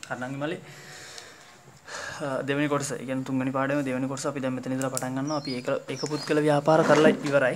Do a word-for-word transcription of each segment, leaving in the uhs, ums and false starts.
අරණංගි මල්ලි දෙවෙනි කොටස. ඒ කියන්නේ තුන්වෙනි පාඩමේ දෙවෙනි කොටස අපි දැන් මෙතන ඉඳලා පටන් ගන්නවා. අපි ඒක ඒක පුත්කල ව්‍යාපාර කරලා ඉවරයි.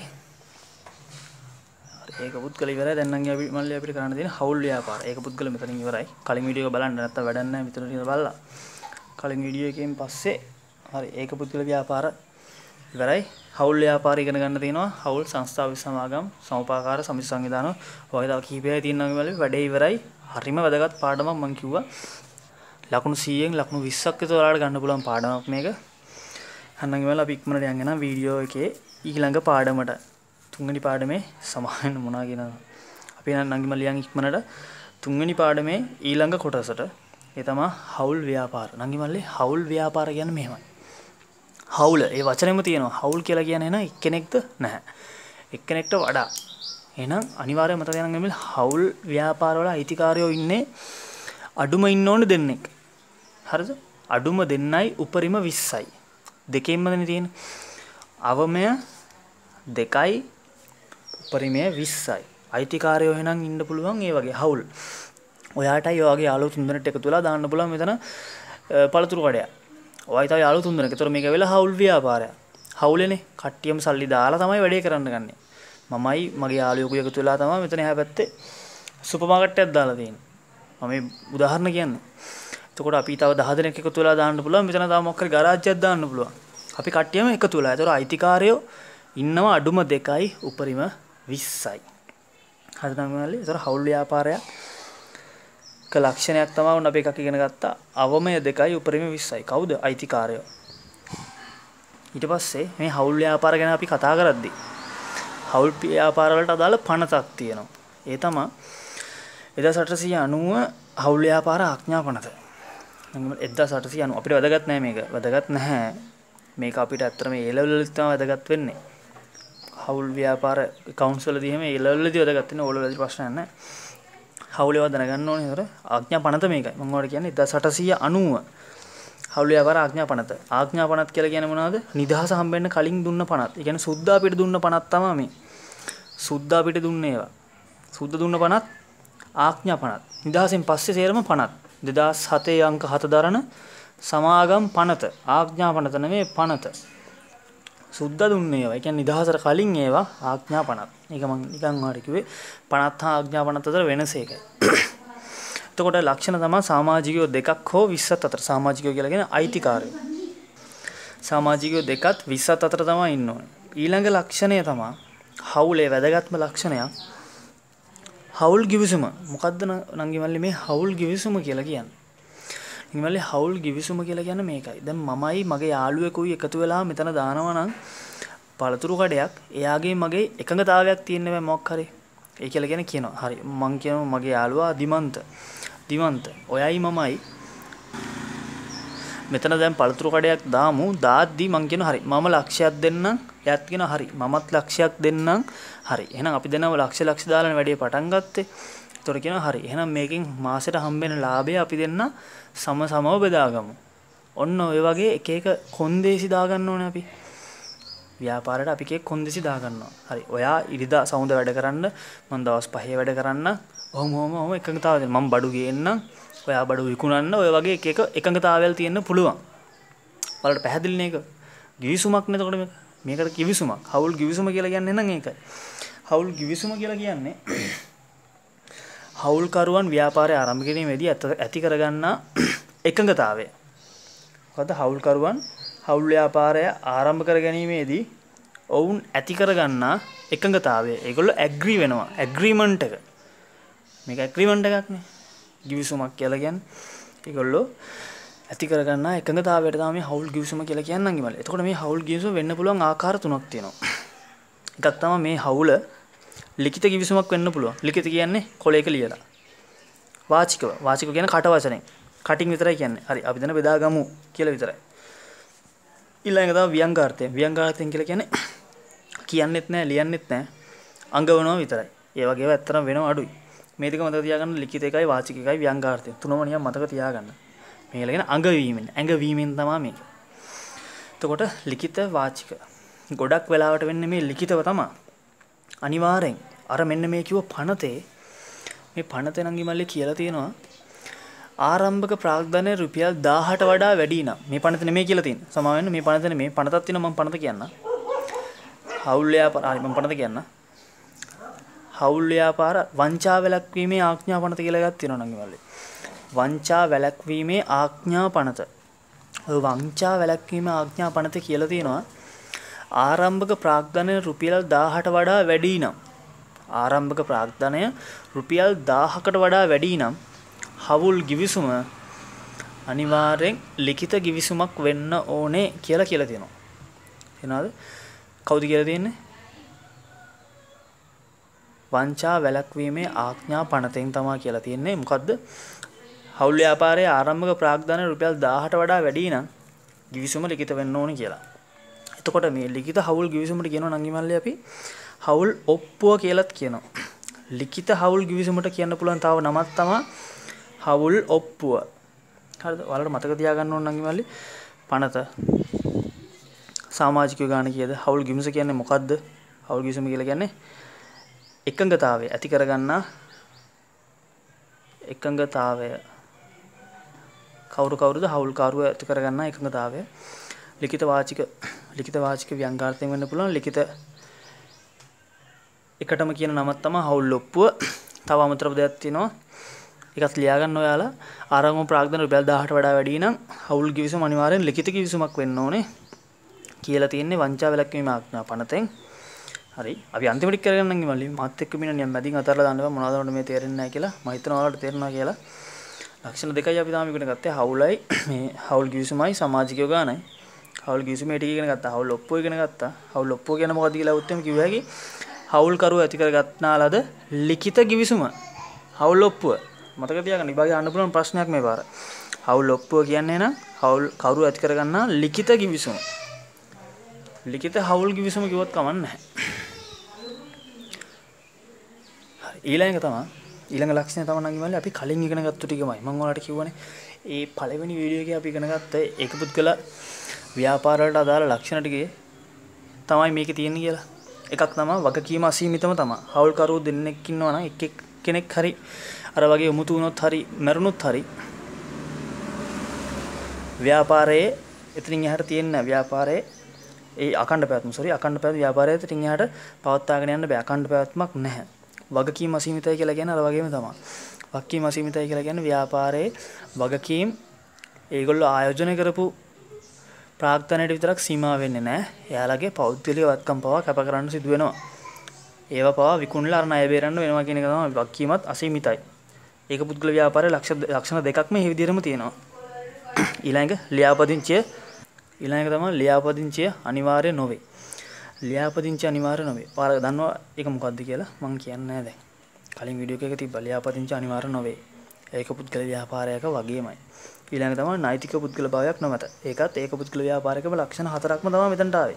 හරි ඒක පුත්කල ඉවරයි. දැන් නම් අපි මල්ලි අපිට කරන්න තියෙන හවුල් ව්‍යාපාර. ඒක පුත්කල මෙතනින් ඉවරයි. කලින් වීඩියෝ එක බලන්න නැත්නම් වැඩක් නැහැ. මෙතන ඉඳලා බලලා. කලින් වීඩියෝ එකෙන් පස්සේ හරි ඒක පුත්කල ව්‍යාපාර ඉවරයි. හවුල් ව්‍යාපාර ඉගෙන ගන්න තියෙනවා. හවුල් සංස්ථා විසමාගම් සමපාකාර සමිති සංවිධාන වගේ තව කීපයයි තියෙනවා මල්ලි. වැඩේ ඉවරයි. හරිම වැදගත් පාඩමක් මම කිව්වා. ලකුණු සීයෙන් ලකුණු විස්සක් විතර ඔයාලට ගන්න පුළුවන් පාඩමක් මේක. හන්නම් ඉවල අපි ඉක්මනට යන් යනවා වීඩියෝ එකේ ඊළඟ පාඩමට. තුන්වෙනි පාඩමේ සමාවෙන්න මොනවා කියනවද? අපි නම් නංගි මල්ලියන් ඉක්මනට තුන්වෙනි පාඩමේ ඊළඟ කොටසට. ඒ තමයි හවුල් ව්‍යාපාර. නංගි මල්ලි හවුල් ව්‍යාපාර කියන්නේ මෙහෙමයි. හවුල ඒ වචනේම තියෙනවා. හවුල් කියලා කියන්නේ නේද එක්කෙනෙක්ද නැහැ. එක්කෙනෙක්ට වඩා. එහෙනම් අනිවාර්යයෙන්ම මතක තියාගන්න මේ හවුල් ව්‍යාපාර වල අයිතිකාරයෝ ඉන්නේ අඩුම ඉන්න ඕනේ දෙන්නෙක්. හරිද? අඩුම දෙන්නයි උපරිම විස්සයි. දෙකෙන්ම දෙන්නේ තියෙන්නේ. අවමය දෙකයි උපරිමය විස්සයි. අයිතිකාරයෝ එහෙනම් ඉන්න පුළුවන් ඒ වගේ හවුල්. ඔයාටයි ඔයගේ යාළුවෝ තුන්දෙනෙක්ට එකතු වෙලා දාන්න පුළුවන් මෙතන පළතුරු කඩයක්. ඔයයි තව යාළුවෝ තුන්දෙනෙක්. ඒතර මේක වෙලා හවුල් ව්‍යාපාරයක්. හවුලේනේ කට්ටියම සල්ලි දාලා තමයි වැඩේ කරන්න ගන්නේ. මමයි මගේ යාළුවෙකු එකතු වෙලා තමයි මෙතන එහා පැත්තේ සුපර් මාකට් එකක් දාලා තියෙන්නේ. මම මේ උදාහරණ කියන්නේ. එතකොට අපි තව දහ දෙනෙක් එකතු වෙලා දාන්න පුළුවන්. මෙතන තව මොකක් හරි ගරාජ්ජයක් දාන්න පුළුවන්. අපි කට්ටියම එකතු වෙලා. ඒතකොට අයිතිකාරයෝ ඉන්නවා අඩුම දෙකයි උපරිම විස්සයි. හරිද නංගිමල්ලි? ඒතකොට හවුල් ව්‍යාපාරයක් ක ලක්ෂණයක් තමයි උන් අපි එකක් ඉගෙන ගත්තා. අවමය දෙකයි උපරිම විස්සයි. කවුද? අයිතිකාරයෝ. ඊට පස්සේ මේ හවුල් ව්‍යාපාර ගැන අපි කතා කරද්දී හවුල් ව්‍යාපාර වලට අදාළ පනතක් තියෙනවා. ඒ තමයි එදාස් අටසිය අනූව හවුල් ව්‍යාපාර ආඥා පනත. එදාස් අටසිය අනූව අපිට වැදගත් නෑ මේක. වැදගත් නැහැ. මේක අපිට ඇත්තටම ඒ ලෙවල් වලදී තමයි වැදගත් වෙන්නේ. හවුල් ව්‍යාපාර කවුන්ස් වලදී එහෙම ඒ ලෙවල් වලදී වැදගත් වෙන්නේ. ඕල වලදී ප්‍රශ්නයක් නැහැ. හවුල් ඒවා දැනගන්න ඕනේ. ඒතර ආඥා පනත මේකයි. මම ඔයාලට කියන්නේ එදාස් අටසිය අනූව හවුල් ව්‍යාපාර ආඥා පනත. ආඥා පනත් කියලා කියන්නේ මොනවද? නිදහස හම්බෙන්න කලින් දුන්න පනත්. ඒ කියන්නේ සුද්දා අපිට දුන්න පනත් තමයි මේ. සුද්දා අපිට දුන්නේ ඒවා. සුද්ද දුන්න පනත් ආඥා පනත්. නිදහසෙන් පස්සේ සේරම පනත්. දෙදාස් හතේ අංක හත දරන සමාගම් පනත. ආඥා පනත නෙමෙයි පනත. සුද්දා දුන්නේ ඒවා. ඒ කියන්නේ නිදහසට කලින් ඒවා ආඥා පනත්. ඒක මම නිකන් හරි කිව්වේ. පනත් හා ආඥා පනත් අතර වෙනස ඒකයි. එතකොට ලක්ෂණ තමයි සමාජිකයෝ දෙකක් හෝ විස්සත් අතර. සමාජිකයෝ කියලා කියන්නේ අයිතිකාරයෝ. සමාජිකයෝ දෙකත් විස්සත් අතර තමයි ඉන්න ඕනේ. ඊළඟ ලක්ෂණය තමයි හවුලේ වැදගත්ම ලක්ෂණයක් හවුල් ගිවිසුම. මොකද්ද නංගි මල්ලි මේ හවුල් ගිවිසුම කියලා කියන්නේ? නංගි මල්ලි හවුල් ගිවිසුම කියලා කියන්නේ මේකයි. දැන් මමයි මගේ යාළුවෙකුයි එකතු වෙලා මෙතන දානවා නම් පළතුරු කඩයක් එයාගේ මගේ එකඟතාවයක් තියෙන්න බෑ මොකක් හරි. ඒ කියලා කියන්නේ කියනවා. හරි මං කියනවා මගේ යාළුවා දිමන්ත. දිමන්ත ඔයයි මමයි මෙතන දැන් පළතුරු කඩයක් දාමු. දාද්දි මං කියනවා හරි මම ලක්ෂයක් දෙන්නම්. එයාත් කියනවා හරි මමත් ලක්ෂයක් දෙන්නම්. හරි එහෙනම් අපි දෙන්නම ලක්ෂ ලක්ෂ දාලානේ වැඩේ පටන් ගත්තේ. ඒතොර කියනවා හරි එහෙනම් මේකෙන් මාසෙට හම්බෙන ලාභය අපි දෙන්න සම සමව බෙදාගමු. ඔන්න ඔය වගේ එක එක කොන්දේසි දාගන්න ඕනේ අපි. ව්‍යාපාරයට අපි කේ කොන්දේසි දාගන්නවා. හරි ඔයා ඉරිදා සමුද වැඩ කරන්න මම දවස් පහේ වැඩ කරන්න. ඔහොම ඔහොම ඔහොම එකඟතාවය දෙන්න. මම බඩු ගේන්නම්. ඔයා බඩු විකුණන්න. ඔය වගේ එක එක එකඟතාවයල් තියෙන්න පුළුවන්. ඔයාලට පැහැදිලි නේක? ගිවිසුමක් නේද කොට මේක? මේකට කිවිසුමක්. හවුල් ගිවිසුම කියලා කියන්නේ නම් ඒකයි. හවුල් ගිවිසුම කියලා කියන්නේ හවුල්කරුවන් ව්‍යාපාරය ආරම්භ කිරීමේදී ඇති කරගන්නා එකඟතාවය. මොකද හවුල්කරුවන් හවුල් ව්‍යාපාරය ආරම්භ කර ගැනීමේදී ඔවුන් ඇති කරගන්නා එකඟතාවය. ඒගොල්ලෝ ඇග්‍රී වෙනවා. ඇග්‍රීමන්ට් එක. මේක ඇග්‍රීමන්ට් එකක් නේ. ගිවිසුමක් කියලා කියන්නේ ඒගොල්ලෝ ඇති කරගන්නා එකඟතාවයට තමයි මේ හවුල් ගිවිසුම කියලා කියන්නේ නංගි මල්ලි. එතකොට මේ හවුල් ගිවිසුම වෙන්න පුළුවන් ආකාර තුනක් තියෙනවා. එකක් තමයි මේ හවුල ලිඛිත ගිවිසුමක් වෙන්න පුළුවන්. ලිඛිත කියන්නේ කොලයක ලියලා. වාචිකව. වාචිකව කියන්නේ කට වචනෙන්. කටින් විතරයි කියන්නේ. හරි අපි දැන් බෙදාගමු කියලා විතරයි. ඊළඟ තමයි ව්‍යංගාර්ථය. ව්‍යංගාර්ථයෙන් කියලා කියන්නේ කියන්නෙත් නැහැ, ලියන්නෙත් නැහැ. අංගවනවා විතරයි. ඒ වගේව ඇත්තටම වෙනව අඩුයි. මේ දෙක මතක තියාගන්න ලිඛිත එකයි වාචික එකයි ව්‍යංගාර්ථය. තුනම නිකන් මතක තියාගන්න. මේක කියන්නේ අංගවීමෙන්. ඇඟවීමෙන් තමයි මේක. එතකොට ලිඛිත වාචික. ගොඩක් වෙලාවට වෙන්නේ මේ ලිඛිතව තමයි. අනිවාර්යෙන් අර මෙන්න මේ කිව්ව පනතේ මේ පනතේ නංගි මල්ලි කියලා තියෙනවා ආරම්භක ප්‍රාග්ධනය රුපියල් දහයට වඩා වැඩි නම් මේ පනත නෙමෙයි කියලා තියෙන්නේ. සමා වෙන්න මේ පනත නෙමෙයි පනතක් තියෙනවා මම පනත කියන්න. හවුල් ව්‍යාපාර හරි මම පනත කියන්න. හවුල් ව්‍යාපාර වංචා වැළැක්වීමේ ආඥා පනත කියලා එකක් තියෙනවා නම් ඉවල්ලේ. වංචා වැළැක්වීමේ ආඥා පනත. ඔය වංචා වැළැක්වීමේ ආඥා පනත කියලා තියෙනවා. ආරම්භක ප්‍රාග්ධනය රුපියල් දහයට වඩා වැඩි නම් ආරම්භක ප්‍රාග්ධනය රුපියල් දහයකට වඩා වැඩි නම් හවුල් ගිවිසුම අනිවාර්යෙන් ලිඛිත ගිවිසුමක් වෙන්න ඕනේ කියලා කියලා තියෙනවා. එනවාද? කවුද කියලා තියෙන්නේ? වංචා වැළැක්වීමේ ආඥා පනතෙන් තමයි කියලා තියෙන්නේ. මොකද්ද? හවුල් ව්‍යාපාරයේ ආරම්භක ප්‍රාග්ධනය රුපියල් දහයට වඩා වැඩි නම් ගිවිසුම ලිඛිත වෙන්න ඕනේ කියලා. එතකොට මේ ලිඛිත හවුල් ගිවිසුමට කියනවා නම් ඉමල්ලේ අපි හවුල් ඔප්පුව කියලාත් කියනවා. ලිඛිත හවුල් ගිවිසුමට කියන්න පුළුවන් තව නමක් තමයි හවුල් ඔප්පුව. හරිද? ඔයාලට මතක තියාගන්න ඕන නම් ඉමල්ලේ පනත සමාජිකයෝ ගාන කීයද? හවුල් ගිවිසුම කියන්නේ මොකද්ද? හවුල් ගිවිසුම කියලා කියන්නේ එකඟතාවය ඇති කරගන්නා එකඟතාවය. කවුරු කවුරුද හවුල් කාරුව ඇති කරගන්නා එකඟතාවය. ලිඛිත වාචික ලිඛිත වාචික ව්‍යංගාර්ථයෙන් වෙන්න පුළුවන්. ලිඛිත එකටම කියන නමක් තමයි හවුල් ඔප්පුව. තව අමතර දෙයක් තියෙනවා. ඒකත් ලියා ගන්න ඔයාලා. ආරම්භ ප්‍රාග්ධන රුපියල් දහයට වඩා වැඩි නම් හවුල් ගිවිසුම අනිවාර්යෙන් ලිඛිත ගිවිසුමක් වෙන්න ඕනේ කියලා තියෙන්නේ වංචා වැළැක්වීම ආඥා පනතෙන්. හරි. අපි අන්තිමට කරගන්නම් ඉමල්ලි. මාත් එක්ක මිනිහ නියම් මැදින් අතරලා දාන්න බෑ මොනවද මේ තේරෙන්නේ නැහැ කියලා. මම හිතනවා ඔයාලට තේරෙනවා කියලා. ලක්ෂණ දෙකයි අපි තාම ඉගෙන ගත්තේ. හවුලයි මේ හවුල් ගිවිසුමයි සමාජිකයෝ ගානයි. හවුල් ගිවිසුමේ ටික ඉගෙන ගත්තා. හවුල් ඔප්පුව ඉගෙන ගත්තා. හවුල් ඔප්පුව කියන්නේ මොකක්ද කියලා උත්තම කිව්ව හැකි. හවුල් කරුව ඇති කරගත්නාලද ලිඛිත ගිවිසුම. හවුල් ඔප්පුව. මතක තියාගන්න ඉබාගේ අහන්න පුළුවන් ප්‍රශ්නයක් මේ පාර. හවුල් ඔප්පුව කියන්නේ නම් හවුල් කරුව ඇති කරගන්නා ලිඛිත ගිවිසුම. ලිඛිත හවුල් ගිවිසුම කිව්වත් කමක් නැහැ. හරි ඊළඟ තමයි ඊළඟ ලක්ෂණය තමයි නම් ඉමල්ලේ අපි කලින් ඉගෙන ගත්ත ටිකමයි. මම ඔයාලට කිව්වනේ ඒ පළවෙනි වීඩියෝ එකේ අපි ඉගෙන ගත්ත ඒකපුද්ගල ව්‍යාපාර වලට අදාළ ලක්ෂණ ටිකේ තමයි මේකේ තියෙන්නේ කියලා. එකක් තමයි වගකීම අසීමිතම තමයි. හවුල් කරුවෝ දෙන්නෙක් ඉන්නවා නම් එක් එක් කෙනෙක් හරි අර වගේ උමුතු වුණොත් හරි මරුණොත් හරි ව්‍යාපාරයේ එතනින් එහාට තියෙන ව්‍යාපාරයේ ඒ අකණ්ඩ පැවැත්ම sorry අකණ්ඩ පැවැත්ම ව්‍යාපාරයේ එතනින් එහාට පවත්වාගෙන යන්න බෑ. අකණ්ඩ පැවැත්මක් නැහැ. වගකීම අසීමිතයි කියලා කියන්නේ අර වගේම තමයි. වගකීම අසීමිතයි කියලා කියන්නේ ව්‍යාපාරයේ වගකීම් ඒගොල්ලෝ ආයෝජනය කරපු ප්‍රාග්ධනයට විතරක් සීමා වෙන්නේ නැහැ. එයාලගේ පෞද්ගලික වත්කම් පවා කැප කරන්න සිදු වෙනවා. ඒවා පවා විකුණලා අර ණය බේරන්න වෙනවා කියන එක තමයි වගකීමත් අසීමිතයි. ඒක පුද්ගල ව්‍යාපාරයේ ලක්ෂණ දෙකක් මේ විදිහටම තියෙනවා. ඊළඟ ලියාපදිංචිය ඊළඟ තමයි ලියාපදිංචිය අනිවාර්ය නොවේ. ලියාපදිංචිය අනිවාර්ය නොවේ. ඔයාලා දන්නවා ඒක මොකද්ද කියලා මම කියන්නේ නැහැ දැන්. කලින් වීඩියෝ එකක තිබ්බා ලියාපදිංචිය අනිවාර්ය නොවේ. ඒක පුද්ගල ව්‍යාපාරයක වගේමයි. ඊළඟ තමයි නෛතික පුද්ගල භාවයක් නොමැත. ඒකත් ඒක පුද්ගල ව්‍යාපාරිකම ලක්ෂණ හතරක්ම තමයි මෙතනට ආවේ.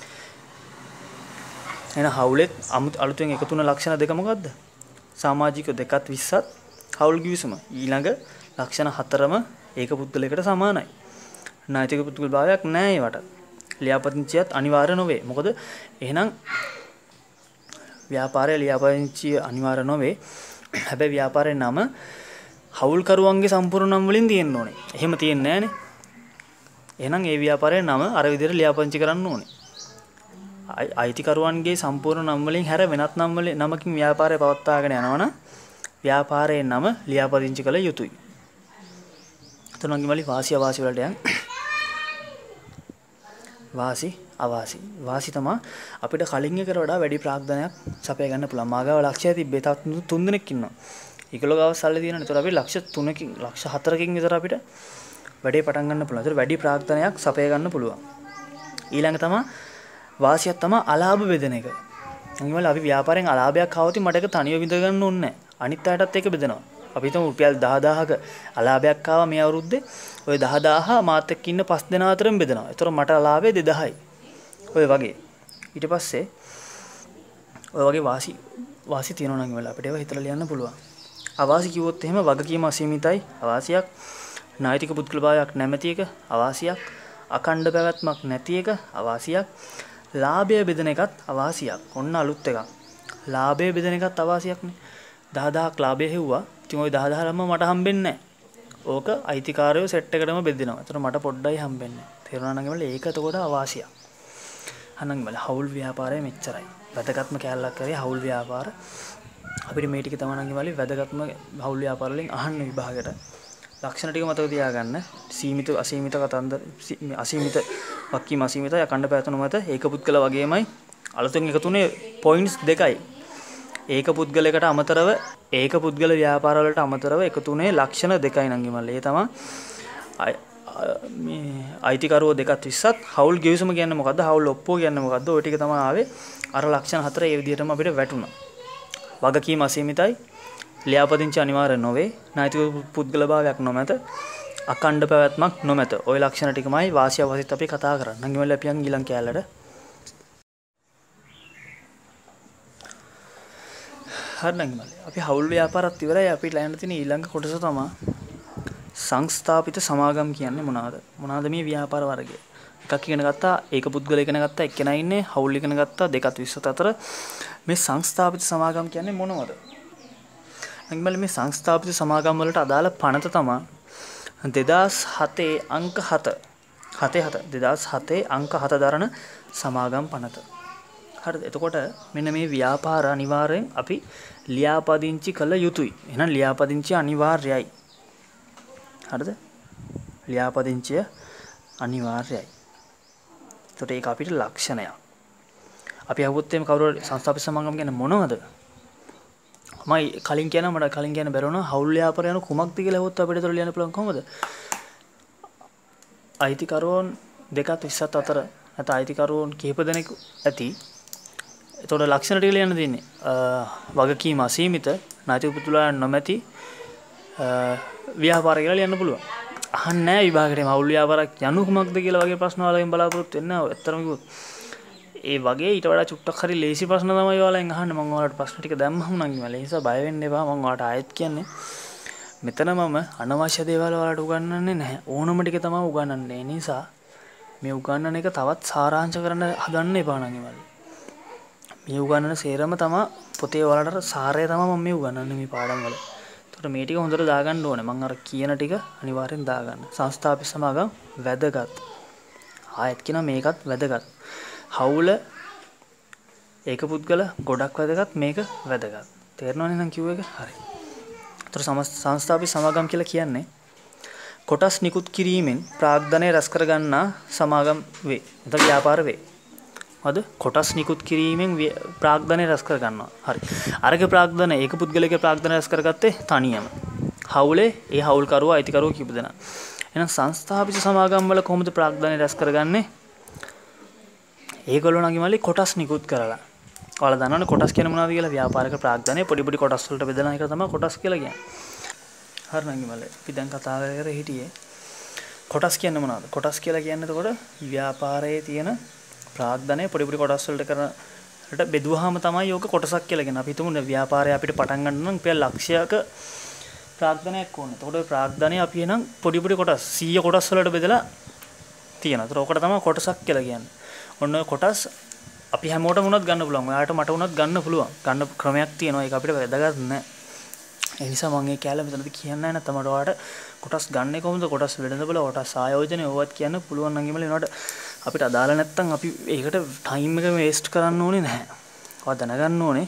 එහෙනම් හවුලෙත් අලුතෙන් එකතු වෙන ලක්ෂණ දෙක මොකද්ද? සමාජික දෙකත් විස්සත් හවුල් ගිවිසුම. ඊළඟ ලක්ෂණ හතරම ඒක පුද්ගලයකට සමානයි. නෛතික පුද්ගල භාවයක් නැහැ ඒවට. ලියාපදිංචියත් අනිවාර්ය නොවේ. මොකද එහෙනම් ව්‍යාපාරයේ ලියාපදිංචිය අනිවාර්ය නොවේ. හැබැයි ව්‍යාපාරයේ නම හවුල් කරුවන්ගේ සම්පූර්ණ නම් වලින් තියෙන්න ඕනේ. එහෙම තියෙන්නේ නැහනේ. එහෙනම් ඒ ව්‍යාපාරයේ නම අර විදිහට ලියාපදිංචි කරන්න ඕනේ. අයිතිකරුවන්ගේ සම්පූර්ණ නම් වලින් හැර වෙනත් නම් වලින් නමකින් ව්‍යාපාරය පවත්වාගෙන යනවනම් ව්‍යාපාරයේ නම ලියාපදිංචි කළ යුතුයි. එතනංගි මලි වාසි අවාසි වලට යන්. වාසි අවාසි. වාසි තමයි අපිට කලින් එකට වඩා වැඩි ප්‍රාග්ධනයක් සපය ගන්න පුළුවන්. මාගාව ලක්ෂය තිබ්බේ තවත් තුන් දෙනෙක් ඉන්නවා. ඒගොල්ලෝ ගාව සල්ලි තියෙනවා. ඒතර අපි ලක්ෂ තුනකින් ලක්ෂ හතරකින් විතර අපිට වැඩේ පටන් ගන්න පුළුවන්. ඒතර වැඩි ප්‍රාග්ධනයක් සපය ගන්න පුළුවන්. ඊළඟ තමයි වාසියක් තමයි අලාභ බෙදෙන එක. අනිවාර්යයෙන් අපි ව්‍යාපාරයෙන් අලාභයක් ආවොත් මට ඒක තනියම විඳ ගන්න ඕනේ නැහැ. අනිත් අයටත් ඒක බෙදනවා. අපි හිතමු රුපියල් දහදාහක අලාභයක් ආවා මේ අවුරුද්දේ. ওই දහදාහ මාත් එක්ක ඉන්න පස් දෙනා අතරින් බෙදනවා. ඒතර මට අලාභය දෙදාහයි. ඔය වගේ. ඊට පස්සේ ඔය වගේ වාසි වාසි තියෙනවා නම් වෙලාව අපිට ඒවා හිතලා ලියන්න පුළුවන්. අවාසි කිව්වොත් එහෙම වගකීම අසීමිතයි. අවාසියක් නායතික පුද්ගලභාවයක් නැමැති එක අවාසියක්. අඛණ්ඩ පැවැත්මක් නැති එක අවාසියක්. ලාභය බෙදෙන එකත් අවාසියක්. ඔන්න අලුත් එකක්. ලාභය බෙදෙන එකත් අවාසියක්නේ. දහදාහක් ලාභය හෙව්වා. ඉතින් ওই දහදාහම මට හම්බෙන්නේ නැහැ. ඕක අයිතිකාරයෝ සෙට් එකටම බෙදෙනවා. ඒතර මට පොඩ්ඩයි හම්බෙන්නේ. තේරුණා නම් මල ඒක එතකොට අවාසියක්. අනං මල හවුල් ව්‍යාපාරය මෙච්චරයි. වැදගත්ම කැලලක් කරේ හවුල් ව්‍යාපාර. අපිට මේ ටික තමයි නම් මල වැදගත්ම හවුල් ව්‍යාපාර වලින් අහන්න විභාගයට. ලක්ෂණ ටික මතක තියාගන්න. සීමිත අසීමිත කතන්දර අසීමිත වක්කීම අසීමිත යකණ්ඩ පැවතුන මත ඒක පුද්ගල වගේමයි අලුතෙන් එකතුනේ පොයින්ට්ස් දෙකයි. ඒක පුද්ගලයකට අමතරව ඒක පුද්ගල ව්‍යාපාර වලට අමතරව එකතුනේ ලක්ෂණ දෙකයි නම් මල. ඒ තමයි මේ අයිතිකරුවෝ දෙකත් විස්සත් හවුල් ගෙවිසුම කියන්නේ මොකද්ද? හවුල් ඔප්පුව කියන්නේ මොකද්ද? ওই ටික තමයි ආවේ. අර ලක්ෂණ හතර ඒ විදිහටම අපිට වැටුණා. වගකීම අසීමිතයි. ලියාපදිංචි අනිවාර්ය නොවේ. නෛතික පුද්ගලභාවයක් නොමැත. අකණ්ඩ පැවැත්මක් නොමැත. ওই ලක්ෂණ ටිකමයි වාසිය අවසිත අපි කතා කරන්නේ. නම් ඉවල අපියන් ඊළඟ කැලලට. හරි නම් අපි හවුල් ව්‍යාපාරත් ඉවරයි. අපි ලෑන්ඩ තියෙන ඊළඟ කොටස තමයි සංස්ථාපිත සමාගම් කියන්නේ මොනවාද? මොනවාද මේ ව්‍යාපාර වර්ගය? එකක් ඉගෙන ගත්තා, ඒක පුද්ගල ඉගෙන ගත්තා, එක්කෙනා ඉන්නේ, හවුල් ඉගෙන ගත්තා, දෙකත් විස්සත් අතර මේ සංස්ථාපිත සමාගම් කියන්නේ මොනවද? අනිත් මේ සංස්ථාපිත සමාගම් වලට අදාළ පනත තමයි දෙදාස් හතේ අංක හත. හතේ හත දෙදාස් හතේ අංක හත දරන සමාගම් පනත. හරිද? එතකොට මෙන්න මේ ව්‍යාපාර අනිවාර්යෙන් අපි ලියාපදිංචි කළ යුතුයි. එහෙනම් ලියාපදිංචි අනිවාර්යයි. හරිද? ලියාපදිංචිය අනිවාර්යයි. ඒකට ඒක අපිට ලක්ෂණයක්. අපි අහුවොත් එimhe කවුරු සංස්ථාපිත සමාගම් කියන්නේ මොනවද? මම කලින් කියන මට කලින් කියන බැරුණා හවුල් ව්‍යාපාර යන කුමක්ද කියලා අහුවොත් අපිට ඒතර ලියන්න පුළුවන් කොහොමද? අයිතිකරුවන් දෙකත් විස්සත් අතර නැත්නම් අයිතිකරුවන් කිහිප දෙනෙක් ඇති. ඒතකොට ලක්ෂණ ටික ලියන්න දෙන්නේ. වගකීම අසීමිත, නෛතික පුදුලා නොමැති ව්‍යාපාර කියලා ලියන්න පුළුවන්. අහන්නේ නැහැ විභාගයේ හවුල් ව්‍යාපාරයක් යනු කුමක්ද කියලා වගේ ප්‍රශ්න වලින් බලාපොරොත්තු වෙන්නේ නැහැ. ඇත්තටම කිව්වොත් ඒ වගේ ඊට වඩා චුට්ටක් හරි ලේසි ප්‍රශ්න තමයි ඔයාලෙන් අහන්නේ. මම ඔයාලට ප්‍රශ්න ටික දැම්මම නම් කිව්වා. ඒ නිසා බය වෙන්න එපා. මම ඔයාලට ආයෙත් කියන්නේ මෙතන මම අනවශ්‍ය දේවල් ඔයාලට උගන්වන්නේ නැහැ. ඕනම ටික තමයි උගන්වන්නේ. ඒ නිසා මේ උගන්වන එක තවත් සාරාංශ කරන්න හදන්න එපා නම් ඒවල. මේ උගන්වන සේරම තමයි පොතේ ඔයාලට සාරය තමයි මම මේ උගන්වන්නේ මේ පාඩම් වල. ඒකට මේ ටික හොඳට දාගන්න ඕනේ. මම අර කියන ටික අනිවාර්යෙන් දාගන්න. සංස්ථාපිත සමාගම් වැදගත්. ආයෙත් කියන මේකත් වැදගත්. හවුල ඒක පුද්ගල ගොඩක් වැදගත්, මේක වැදගත්. තේරෙනවනේ නම් කිව්ව එක? හරි. ඒතර සංස්ථාපිත සමාගම් කියලා කියන්නේ කොටස් නිකුත් කිරීමෙන් ප්‍රාග්ධනය රැස් කර ගන්නා සමාගම් වේ. එතකොට ව්‍යාපාර වේ. හරිද? කොටස් නිකුත් කිරීමෙන් ප්‍රාග්ධනය රැස් කර ගන්නවා. හරි. අරගේ ප්‍රාග්ධන ඒක පුද්ගලයේ ප්‍රාග්ධනය රැස් කරගත්තේ තනියම. හවුලේ ඒ හවුල් කරුවා අයිතිකරුවෝ කීප දෙනා. එහෙනම් සංස්ථාපිත සමාගම් වල කොහොමද ප්‍රාග්ධනය රැස් කරගන්නේ? ඒගොල්ලෝ නම් ඉමලි කොටස් නිකුත් කරලා. ඔයාලා දන්නවනේ කොටස් කියන්නේ මොනවද කියලා? ව්‍යාපාරික ප්‍රාග්ධනය පොඩි පොඩි කොටස් වලට බෙදලා එක තමයි කොටස් කියලා කියන්නේ. හරි නම් ඉමලි. අපි දැන් කතා කරේ හිටියේ කොටස් කියන්නේ මොනවද? කොටස් කියලා කියන්නේ එතකොට ව්‍යාපාරයේ තියෙන ප්‍රාග්ධනය පොඩි පොඩි කොටස් වලට කරනට බෙදුවාම තමයි යෝක කොටසක් කියලා කියන්නේ. අපි හිතමු ව්‍යාපාරය අපිට පටන් ගන්න නම් අපේ ලක්ෂයක ප්‍රාග්ධනයක් ඕනේ. එතකොට ඔය ප්‍රාග්ධනය අපි එනම් පොඩි පොඩි කොටස් සීය කොටස් වලට බෙදලා තියෙනවා. ඒතර ඔකට තමයි කොටසක් කියලා කියන්නේ. ඔන්න ඔය කොටස් අපි හැමෝටම උනත් ගන්න පුළුවන්. ඔයාලට මට උනත් ගන්න පුළුවන්. ගන්න ක්‍රමයක් තියෙනවා. ඒක අපිට වැදගත් නැහැ. ඒ නිසා මම මේ කැලේ මෙතනදී කියන්නේ නැහැ නැත්නම් මට ඔයාලට කොටස් ගන්න කොහොමද? කොටස් වෙළඳ බල කොටස් ආයෝජනය ඕවත් කියන්න පුළුවන් නම් ඉමල ඒනට අපිට අදාළ නැත්නම් අපි ඒකට ටයිම් එක වේස්ට් කරන්න ඕනේ නැහැ. ඔයා දැනගන්න ඕනේ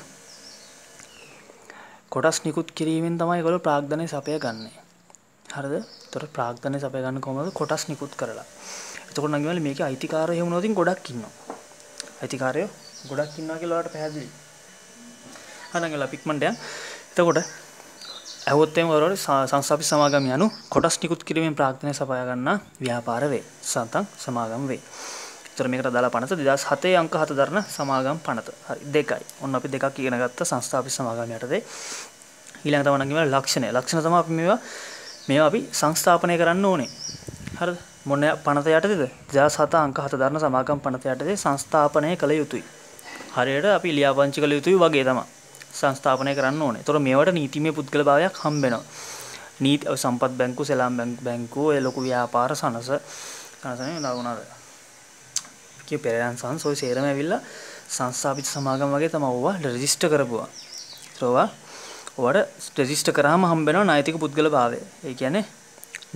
කොටස් නිකුත් කිරීමෙන් තමයි ඒගොල්ලෝ ප්‍රාග්ධනය සපය ගන්නෙ. හරිද? ඒතර ප්‍රාග්ධනය සපය ගන්න කොහොමද? කොටස් නිකුත් කරලා. එතකොට නම් ඉමල මේකේ අයිතිකාරයෝ එහෙම නොතින් ගොඩක් ඉන්නවා. අයිතිකාරයෝ ගොඩක් ඉන්නවා කියලා ඔයාලට පැහැදිලි. හරංගල අපි ඉක්මනට යන්න. එතකොට අහුවොත් එම් වරවල සංස්ථාපිත සමාගම් යනු කොටස් නිකුත් කිරීමෙන් ප්‍රාග්ධනය සපයා ගන්නා ව්‍යාපාර වේ. සන්තන් සමාගම් වේ. ඒතර මේකට අදාළ පනත දෙදාස් හතේ අංක හත දරන සමාගම් පනත. හරි දෙකයි. ඔන්න අපි දෙකක් ඉගෙන ගත්ත සංස්ථාපිත සමාගම් යටතේ. ඊළඟ තමයි නම් කියන ලක්ෂණය. ලක්ෂණ තමයි අපි මේවා මේවා අපි සංස්ථාපනය කරන්න ඕනේ. හරිද? මොන පනත යටතේද? දෙදාස් හත අංක හත දරන සමාගම් පනත යටතේ සංස්ථාපනය කළ යුතුයි. හරියට අපි ලියාපදිංචි කළ යුතුයි වගේ තමයි. සංස්ථාපනය කරන්න ඕනේ. ඒතකොට මේවට නීතිමය පුද්ගල භාවයක් හම්බ වෙනවා. නීති සම්පත් බැංකුව, සෙලාම් බැංකුව, ඒ ලොකු ව්‍යාපාර සනස කනසනේ නාවුනාද. කිය පෙරයන් සංස් ඔය සේරම ඇවිල්ලා සංස්ථාපිත සමාගම් වගේ තමයි ඕවා රෙජිස්ටර් කරපුවා. ඒතෝවා ඕවට රෙජිස්ටර් කරාම හම්බ වෙනවා නෛතික පුද්ගල භාවය. ඒ කියන්නේ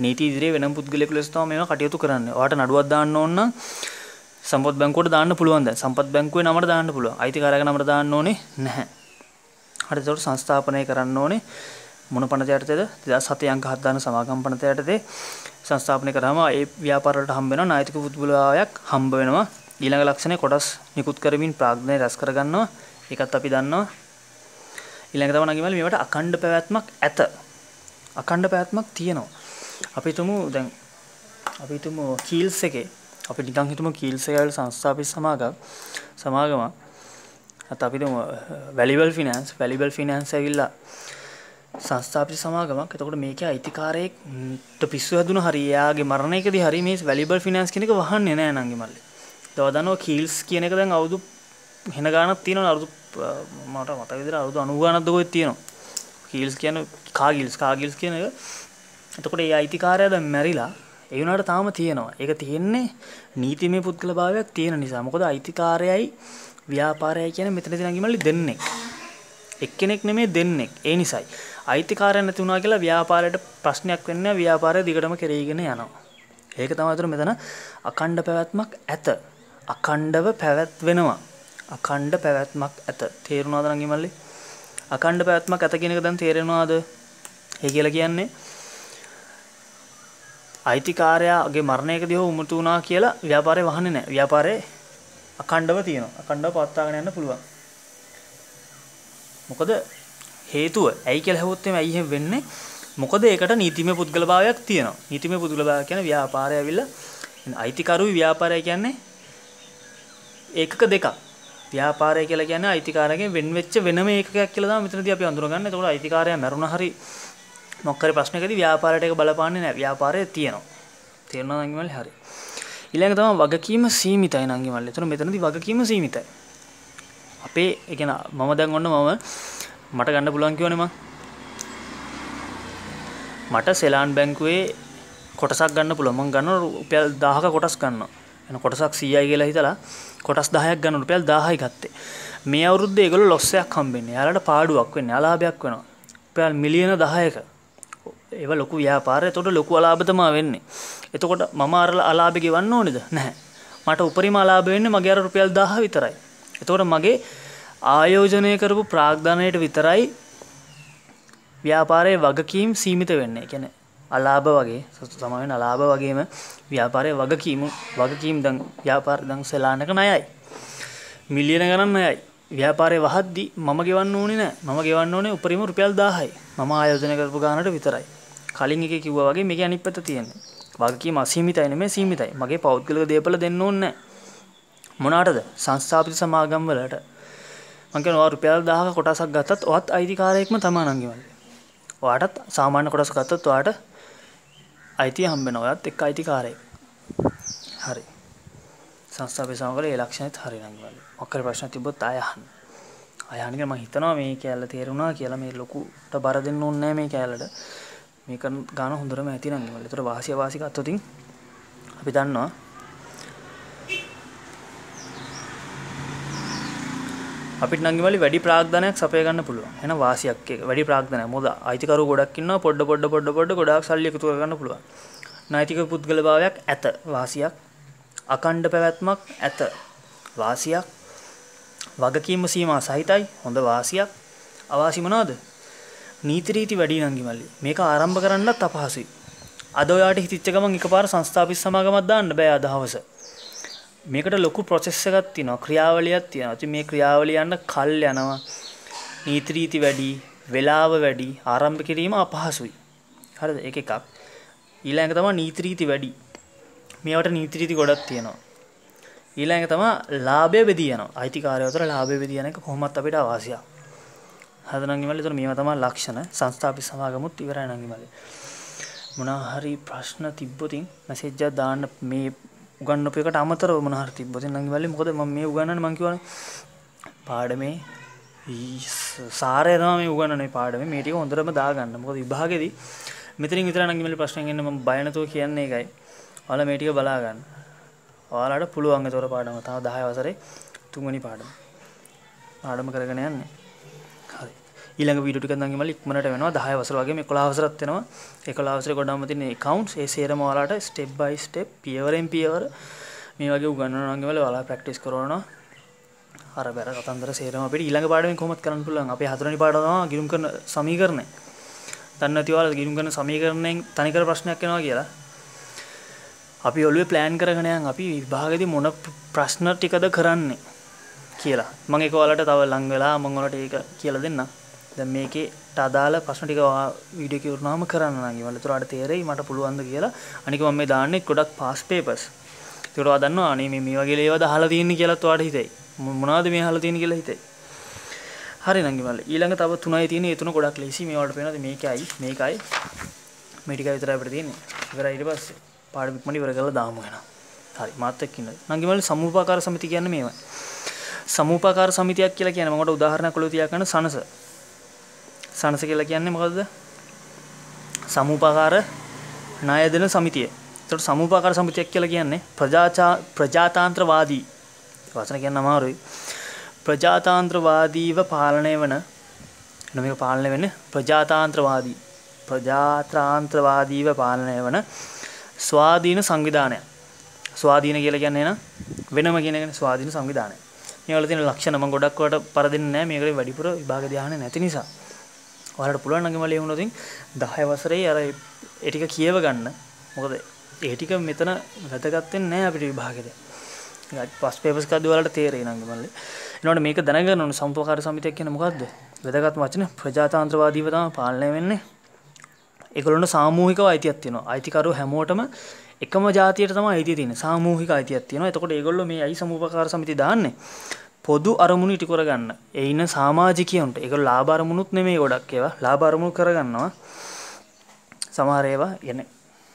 නීති ඉදිරියේ වෙනම පුද්ගලයෙකු ලෙස තමයි මේවා කටයුතු කරන්නේ. ඔයාලට නඩුවක් දාන්න ඕන නම් සම්පත් බැංකුවට දාන්න පුළුවන් දැන්. සම්පත් බැංකුවේ නමට දාන්න පුළුවන්. අයිතිකාරයාගේ නමට දාන්න ඕනේ නැහැ. හරිද? ඒකට සංස්ථාපනය කරන්න ඕනේ මොන පනත යටතේද? දෙදාස් හතේ අංක හත දාන සමාගම් පනත යටතේ සංස්ථාපනය කරාම ඒ ව්‍යාපාර වලට හම්බ වෙනවා නායතික පුද්ගලයායක් හම්බ වෙනවා. ඊළඟ ලක්ෂණය කොටස් නිකුත් කරමින් ප්‍රාග්ධනය රැස් කර ගන්නවා. ඒකත් අපි දන්නවා. ඊළඟ තමයි නගිමල් මේවට අඛණ්ඩ පැවැත්මක් ඇත. අඛණ්ඩ පැවැත්මක් තියෙනවා. අපි හිතමු දැන් අපි හිතමු කීල්ස් එකේ අපි නිකන් හිතමු කීල්ස් එකේ සංස්ථාපිත සමාගම සමාගම අත අපි හිතමු වැලිබල් ෆිනෑන්ස් වැලිබල් ෆිනෑන්ස් ඇවිල්ලා සංස්ථාපිත සමාගමක්. එතකොට මේකේ අයිතිකාරයෙක්ට පිස්සු හැදුන හරි එයාගේ මරණයකදී හරි මේ වැලිබල් ෆිනෑන්ස් කියන එක වහන්නේ නැහැ නංගි මල්ලි. ඒවා දන්නවා කීල්ස් කියන එක දැන් අවුරුදු වෙන ගානක් තියෙනවා. අවුරුදු මට මතක විදිහට අවුරුදු අනූ ගානක් දකෝයි තියෙනවා. කීල්ස් කියන්නේ කාගිල්ස් කාගිල්ස් කියන එක. එතකොට ඒ අයිතිකාරයා දැන් මැරිලා ඒ වුණාට තාම තියෙනවා. ඒක තියෙන්නේ නීතිමය පුද්ගලභාවයක් තියෙන නිසා. මොකද අයිතිකාරයයි ව්‍යාපාරයයි කියන්නේ මෙතනදී නංගි මල්ලි දෙන්නෙක්. එක්කෙනෙක් නෙමෙයි දෙන්නෙක්. ඒ නිසායි අයිතිකාරය නැති වුණා කියලා ව්‍යාපාරයට ප්‍රශ්නයක් වෙන්නේ නැහැ. ව්‍යාපාරය දිගටම කෙරීගෙන යනවා. ඒක තමයි අතන මෙතන අඛණ්ඩ පැවැත්මක් ඇත. අඛණ්ඩව පැවැත්වෙනවා. අඛණ්ඩ පැවැත්මක් ඇත. තේරුණාද නංගි මල්ලි? අඛණ්ඩ පැවැත්මක් ඇත කියන එක දැන් තේරෙනවද? ඒ කියලා කියන්නේ අයිතිකාරයාගේ මරණයකදී හෝ උමතු වුණා කියලා ව්‍යාපාරේ වහන්නේ නැහැ. ව්‍යාපාරේ අඛණ්ඩව තියෙනවා. අඛණ්ඩව පවත්වාගෙන යන්න පුළුවන්. මොකද හේතුව ඇයි කියලා හෙවොත් එමේ ඇයි එහෙම වෙන්නේ? මොකද ඒකට නීතිමය පුද්ගලභාවයක් තියෙනවා. නීතිමය පුද්ගලභාවය කියන්නේ ව්‍යාපාරය ඇවිල්ලා අයිතිකරුයි ව්‍යාපාරය කියන්නේ ඒකක දෙකක්. ව්‍යාපාරය කියලා කියන්නේ අයිතිකාරයෙන් වෙන් වෙච්ච වෙනම ඒකකයක් කියලා තමයි මෙතනදී අපි අඳුරගන්නේ. එතකොට අයිතිකාරයා මැරුණා හරි මොකක් හරි ප්‍රශ්නයකදී ව්‍යාපාරයට ඒක බලපාන්නේ නැහැ. ව්‍යාපාරය තියෙනවා. තේරුණාද නංගි මල්ලි? හරි. ඊළඟ තමයි වගකීම සීමිතයි නංගි මල්ලි. එතකොට මෙතනදී වගකීම සීමිතයි. අපේ ඒ කියන්නේ මම දැන් ඔන්න මම මට ගන්න පුළුවන් කියවනේ මම. මට සෙලාන් බැංකුවේ කොටසක් ගන්න පුළුවන්. මම ගන්න රුපියල් දහයක කොටස් ගන්නවා. එන කොටසක් සීයයි කියලා හිතලා කොටස් දහයක් ගන්න රුපියල් දහයයි ගත්තේ. මේ අවුරුද්දේ ඒගොල්ලෝ ලොස් එකක් හම්බෙන්නේ. යාළුවට පාඩුවක් වෙන්නේ. අලාභයක් වෙනවා. රුපියල් මිලියන දහයක. ඒව ලොකු ව්‍යාපාරය. එතකොට ලොකු අලාභ තමයි වෙන්නේ. එතකොට මම අර අලාභ ගෙවන්න ඕනේද? නැහැ. මට උපරිම අලාභ වෙන්නේ මගේ අර රුපියල් දහය විතරයි. එතකොට මගේ ආයෝජනය කරපු ප්‍රාග්ධනයට විතරයි ව්‍යාපාරයේ වගකීම් සීමිත වෙන්නේ. ඒ කියන්නේ අලාභ වගේ සතු තමයි වෙන අලාභ වගේම ව්‍යාපාරයේ වගකීම් වගකීම් දැන් ව්‍යාපාර දැන් සෙලානක ණයයි. මිලියන ගණන් ණයයි. ව්‍යාපාරයේ වහද්දි මම ගෙවන්න ඕනේ නැහැ. මම ගෙවන්න ඕනේ උපරිම රුපියල් දහයයි. මම ආයෝජනය කරපු ගානට විතරයි. කලින් එකේ කිව්වා වගේ මේකේ අනිත් පැත්ත තියෙන්නේ. වගකීම් අසීමිතයි නෙමෙයි සීමිතයි. මගේ පෞද්ගලික දේපල දෙන්න ඕනේ නැහැ. මොනකටද? සංස්ථාපිත සමාගම් වලට. මං කියනවා රුපියල් දහයක කොටසක් ගත්තත් ඔයත් අයිතිකාරයෙක්ම තමයි නංගි මල්ලි. ඔයාටත් සාමාන්‍ය කොටස ගත්තත් ඔයාට අයිතිය හම්බ වෙනවා. ඔයත් එක්ක අයිතිකාරයෙක්. හරි. සංස්ථාපිත සමාගමේ ඒ ලක්ෂණෙත් හරි නංගි මල්ලි. මොකක් හරි ප්‍රශ්න තිබ්බොත් ආය අහන්න. ආය අහන්න කියලා මම හිතනවා මේ කැලල තේරුණා කියලා මේ ලොකුට බර දෙන්න ඕනේ නැහැ මේ කැලලට. මේක ගාන හොඳටම ඇති නංගි මල්ලි. ඒතර වාසිය වාසි ගත්තොතින් අපි දන්නවා අපිට නංගි මල්ලි වැඩි ප්‍රාග්ධනයක් සපය ගන්න පුළුවන්. එහෙනම් වාසියක් එක වැඩි ප්‍රාග්ධනයක්. මොකද අයිතිකරු ගොඩක් ඉන්නවා. පොඩ පොඩ පොඩ පොඩ ගොඩාක් සල්ලි එකතු කර ගන්න පුළුවන්. නෛතික පුද්ගලභාවයක් ඇත. වාසියක්. අඛණ්ඩ පැවැත්මක් ඇත. වාසියක්. වගකීම් සීමා සහිතයි. හොඳ වාසියක්. අවාසි මොනවද? නීති රීති වැඩි නංගි මල්ලි. මේක ආරම්භ කරන්නත් අපහසුයි. අද ඔයාට හිතිච්ච ගමන් එකපාර සංස්ථාපිත සමාගමක් දාන්න බෑ අද හවස. මේකට ලොකු ප්‍රොසෙස් එකක් තියෙනවා. ක්‍රියාවලියක් තියෙනවා. ඉතින් මේ ක්‍රියාවලිය යන්න කල් යනවා. නීති රීති වැඩි, වේලාව වැඩි, ආරම්භ කිරීම අපහසුයි. හරිද? ඒක එකක්. ඊළඟ තමයි නීති රීති වැඩි. මේවට නීති රීති ගොඩක් තියෙනවා. ඊළඟ තමයි ලාභය බෙදී යනවා. අයිතිකාරයෝ අතර ලාභය බෙදී යන එක කොහොමත් අපිට අවශ්‍යයි. හරිද නංගි මල්ලි? ඒතර මේවා තමයි ලක්ෂණ. සංස්ථාපිත සමාගමුත් ඉවරයි නංගි මල්ලි. මොනවා හරි ප්‍රශ්න තිබ්බොතින් මැසේජ් එකක් දාන්න. මේ උගන්වපු එකට අමතරව මොනවා හරි තිබ්බොතින් නංගි මල්ලි. මොකද මම මේ උගන්වන්නේ මං කියවනේ පාඩමේ සාරය තමයි මේ උගන්වන්නේ පාඩමේ. මේ ටික හොඳටම දාගන්න. මොකද විභාගෙදී මෙතනින් විතර නංගි මල්ලි ප්‍රශ්න එන්නේ මම බය නැතුව කියන්නේ ඒකයි. ඔයාලා මේ ටික බලා ගන්න. ඔයාලට පුළුවන් ඒතොර පාඩම. තව දහය වසරේ තුන්වෙනි පාඩම. පාඩම කරගෙන යන්නේ. හරි. ඊළඟ වීඩියෝ ටික නම් මල්ලි ඉක්මනට වෙනවා දහය වසර වගේම එකොළහ වසරත් වෙනවා. එකොළහ වසරේ ගොඩනම තියෙන accounts ඒ සේරම ඔයාලට step by step පියවරෙන් පියවර මේ වගේ උගන්වනවා නම් මල්ලි ඔයාලා practice කරනවා. අර බැර කතන්දර සේරම අපිට ඊළඟ පාඩමෙන් කොහොමද කරන්න පුළුවන්. අපේ හතරවෙනි පාඩම තමයි ගිණුම් කරන සමීකරණය. දන්නේ නැති ඔයාලා ගිණුම් කරන සමීකරණයෙන් තනිකර ප්‍රශ්නයක් එනවා කියලා. අපි ඔළුවේ plan කරගෙන යන් අපි විභාගෙදී මොන ප්‍රශ්න ටිකද කරන්නේ කියලා. මම ඒක ඔයාලට තව ලඟ වෙලා මම ඔයාලට ඒක කියලා දෙන්නම්. දැන් මේකේට අදාළ ප්‍රශ්න ටික වීඩියෝ එකේ වුණාම කරන්න නම් ඒවල උතරට තේරෙයි මට පුළුවන්ද කියලා. අනික මම මේ දාන්නේ ගොඩක් past papers. ඒකට ඔයා දන්නවා අනේ මේ මේ වගේ ලේවද අහලා තියෙන්නේ කියලාත් ඔයාලට හිතෙයි. මොනවද මේ අහලා තියෙන්නේ කියලා හිතෙයි. හරි නංගි මල්ලි. ඊළඟ තව තුනයි තියෙන්නේ. ඒ තුන ගොඩක් ලේසි. මේ වලට පේනවාද මේකයි මේකයි මේ ටිකයි විතරයි අපිට තියෙන්නේ. ඉවරයි ඊට පස්සේ පාඩම ඉක්මනට ඉවර කරලා දාමු වෙනවා. හරි මාත් එක්ක ඉන්න. නංගි මල්ලි සමූපාකාර සමිති කියන්නේ මේවයි. සමූපාකාර සමිතියක් කියලා කියන්නේ මම කොට උදාහරණයක් ඔලුව තියා ගන්න සනස. සනස කියලා කියන්නේ මොකද්ද? සමූපාකාර ණය දෙන සමිතිය. ඒකට සමූපාකාර සමිතියක් කියලා කියන්නේ ප්‍රජාචා ප්‍රජාතාන්ත්‍රවාදී වචන කියන්න අමාරුයි. ප්‍රජාතාන්ත්‍රවාදීව පාලනය වන එන මේක පාලනය වෙන්නේ ප්‍රජාතාන්ත්‍රවාදී ප්‍රජාතාන්ත්‍රවාදීව පාලනය වන ස්වාධීන සංවිධානයක්. ස්වාධීන කියලා කියන්නේ නේද? වෙනම කියන එකනේ ස්වාධීන සංවිධානය. මේවල තියෙන ලක්ෂණ මම ගොඩක් වට පරදින්නේ නැහැ. මේකට වැඩිපුර විභාග ධ්‍යාන නැති නිසා. ඔයාලට පුළුවන් නම් මම ලියුණොත් දහය වසරේ අර ඒ ටික කියව ගන්න. මොකද ඒ ටික මෙතන වැදගත් වෙන්නේ නැහැ අපිට විභාගෙදී. පස් පේපර්ස් කද්දී ඔයාලට තේරෙයි නම් මල්ලි. ඊළඟට මේක දැනගන්න ඕනේ සමූපාකාර සමිතියක් කියන්නේ මොකද්ද? වැදගත් වචන ප්‍රජාතාන්ත්‍රවාදීව තමයි පාලනය වෙන්නේ. ඒගොල්ලොන්ට සාමූහිකව අයිතියක් තියෙනවා. අයිතිකරු හැමෝටම එකම ජාතියට තමයි අයිතිය තියෙන්නේ. සාමූහික අයිතියක් තියෙනවා. එතකොට ඒගොල්ලෝ මේ අයි සමූපාකාර සමිතිය දාන්නේ පොදු අරමුණු ඉටු කරගන්න. ඒ ඉන්න සමාජිකයන්ට ඒගොල්ලෝ ලාභ අරමුණුත් නෙමෙයි ගොඩක් ඒවා. ලාභ අරමුණු කරගන්නවා. සමහර ඒවා යන්නේ.